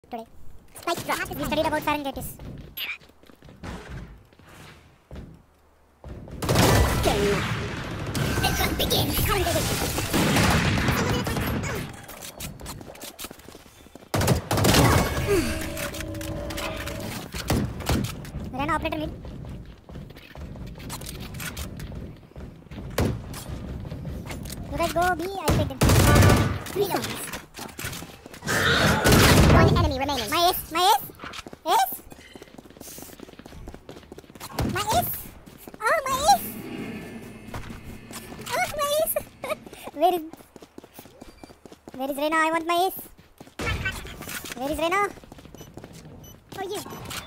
today. Spike drop. We studied about pharyngitis. This one begins. Rena operator mid. You guys go B, I take them. Reload. One enemy remaining. My ace, my ace. Ace? My ace? Oh, my ace! Oh, my ace! Where is Rena? I want my ace. Where is Rena? For you.